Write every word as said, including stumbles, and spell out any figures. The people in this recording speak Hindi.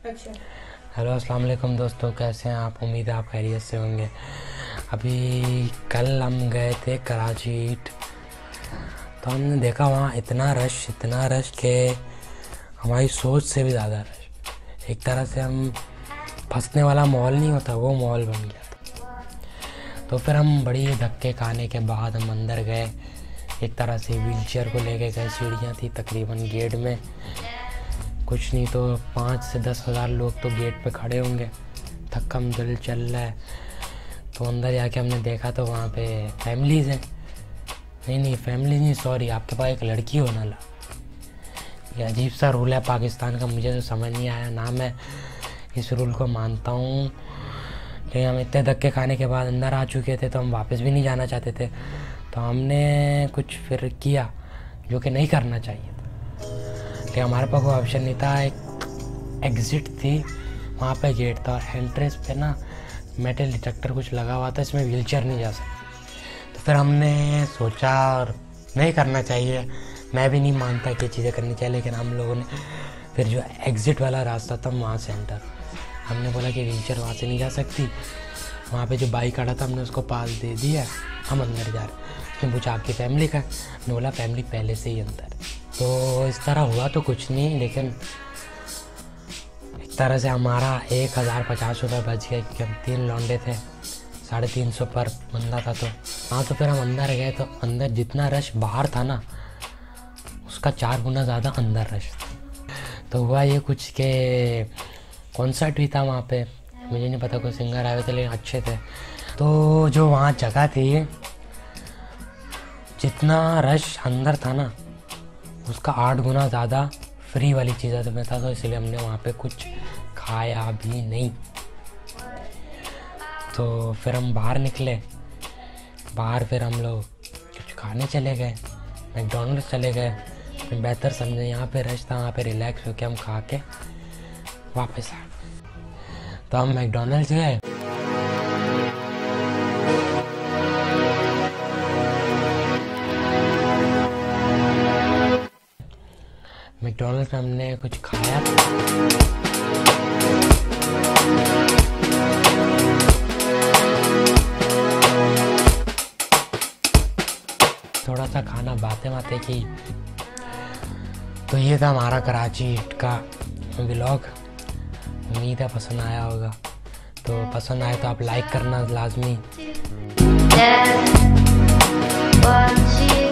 अच्छा। हेलो अस्सलाम वालेकुम दोस्तों, कैसे हैं आप? उम्मीद है आप खैरियत से होंगे। अभी कल हम गए थे कराची ईट, तो हमने देखा वहाँ इतना रश इतना रश के हमारी सोच से भी ज़्यादा रश। एक तरह से हम फंसने वाला माहौल नहीं होता, वो माहौल बन गया था। तो फिर हम बड़ी धक्के खाने के बाद हम अंदर गए। एक तरह से व्हील चेयर को लेके गए, सीढ़ियाँ थी तकरीबन गेट में, कुछ नहीं तो पाँच से दस हज़ार लोग तो गेट पे खड़े होंगे, थक्कम दिल चल रहा है। तो अंदर जाके हमने देखा तो वहाँ पे फैमिलीज़ हैं। नहीं नहीं फैमिली नहीं, सॉरी, आपके पास एक लड़की होना ला। ये अजीब सा रूल है पाकिस्तान का, मुझे तो समझ नहीं आया ना। मैं इस रूल को मानता हूँ, लेकिन हम इतने धक्के खाने के बाद अंदर आ चुके थे तो हम वापस भी नहीं जाना चाहते थे। तो हमने कुछ फिर किया जो कि नहीं करना चाहिए था, लेकिन हमारे पास कोई ऑप्शन नहीं था। एक एग्ज़िट थी, वहाँ पे गेट था और एंट्रेंस पे ना मेटल डिटेक्टर कुछ लगा हुआ था, इसमें व्हीलचेयर नहीं जा सकती। तो फिर हमने सोचा और नहीं करना चाहिए, मैं भी नहीं मानता कि चीज़ें करनी चाहिए, लेकिन हम लोगों ने फिर जो एग्ज़िट वाला रास्ता था वहाँ से एंटर, हमने बोला कि व्हीलचेयर वहाँ से नहीं जा सकती। वहाँ पे जो बाइक खड़ा था हमने उसको पास दे दिया, हम अंदर जा रहे। उसने पूछा आपकी फैमिली का? हमने बोला फैमिली पहले से ही अंदर। तो इस तरह हुआ तो कुछ नहीं, लेकिन एक तरह से हमारा एक हज़ार पचास रुपये बच गए क्योंकि हम तीन लौंडे थे, साढ़े तीन सौ पर बंदा था। तो हाँ, तो फिर हम अंदर गए तो अंदर जितना रश बाहर था ना, उसका चार गुना ज़्यादा अंदर रश था। तो हुआ ये कुछ के कॉन्सर्ट भी था वहाँ पे, मुझे नहीं पता कोई सिंगर आए थे लेकिन अच्छे थे। तो जो वहाँ जगह थी, जितना रश अंदर था ना उसका आठ गुना ज़्यादा फ्री वाली चीज़ें में था, तो इसलिए हमने वहाँ पे कुछ खाया भी नहीं। तो फिर हम बाहर निकले, बाहर फिर हम लोग कुछ खाने चले गए, मैकडॉनल्ड्स चले गए। फिर बेहतर समझे यहाँ पे रश था, वहाँ पे रिलैक्स होके हम खा के वापस आ गए। तो हम मैकडॉनल्ड्स गए, मैकडॉनल्ड्स में हमने कुछ खाया, थोड़ा सा खाना, बातें बातें की। तो ये था हमारा कराची ईट का व्लॉग। उम्मीद है पसंद आया होगा, तो पसंद आए तो आप लाइक करना लाजमी।